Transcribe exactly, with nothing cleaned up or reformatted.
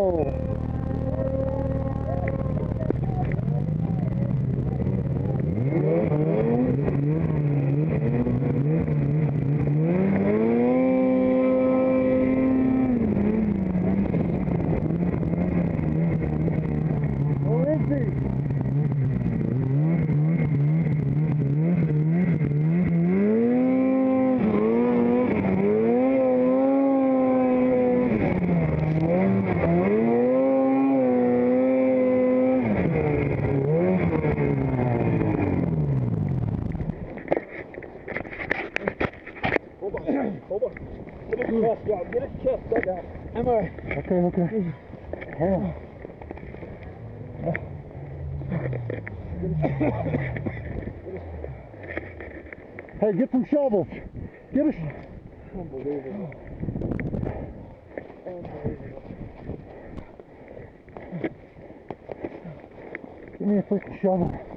Hold on. Get his chest down. Get his chest dug out. Am I? Okay, okay. Oh. Hey, get some shovels. Get a sh Unbelievable. Unbelievable. Give me a freaking shovel.